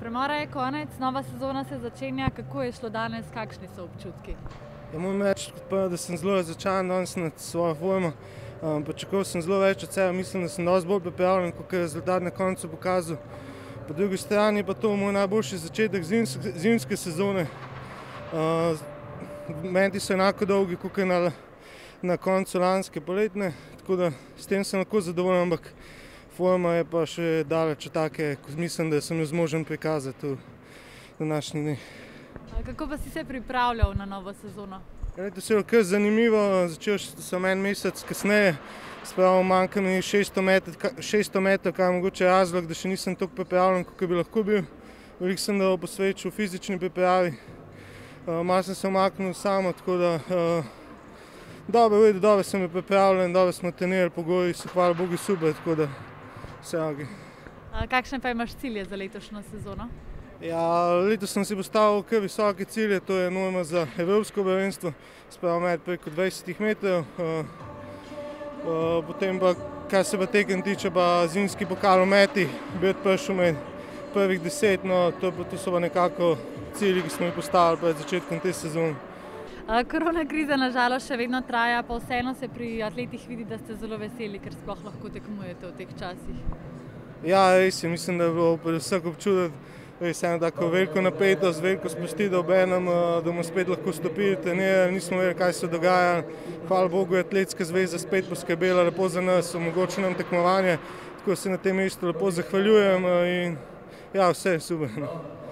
Premora je konec, nova sezona se začenja. Kako je šlo danes, kakšni so občutki? Ja, moram reči, da sem zelo razočaran danes nad svojo formo. Pričakoval sem zelo več od sebe, mislim, da sem dosti bolj pripravljen, kot je rezultat na koncu pokazal. Po drugi strani pa to moj najboljši začetek zimske sezone. Menti so enako dolgi, kot je na koncu lanske poletne, tako da s tem sem lahko zadovoljen, ampak forma je pa še daleč od take, ko mislim, da sem jo zmožen prikazati v današnji dni. Kako pa si se pripravljal na novo sezono? To je kar zanimivo, začel sem en mesec kasneje, spravo manjka mi 600 metrov, kar je mogoče razlog, da še nisem toliko pripravljen, kot bi lahko bil. Veliko sem dal posvečal fizični pripravi, malo sem se umaknil samo, tako da dobro sem bil pripravljen, dobro smo trenirali, pogoji so hvala Bogu super, tako da vse okej. Kakšne pa imaš cilje za letošnjo sezono? Ja, letos sem si postavil kar visoke cilje, to je norma za evropsko prvenstvo, spravo met preko 20 metrov. Potem pa, kar se pa tekem tiče, pa zimski pokal v meti, bi prišel med prvih 10, no to so pa nekako cilji, ki smo jih postavili pred začetkom te sezone. Korona kriza na žalost še vedno traja, pa vseeno se pri atletih vidi, da ste zelo veseli, ker sploh lahko tekmujete v teh časih. Ja, res je, mislim, da je bilo predvsem občutiti res eno tako veliko napetost, veliko sprostitev obenem, da bomo spet lahko stopili trenirati, nismo vedeli, kaj se dogaja. Hvala Bogu je Atletska zveza spet poskrbela lepo za nas, omogočila nam tekmovanje, tako se na tem mestu lepo zahvaljujem in ja, vse je super.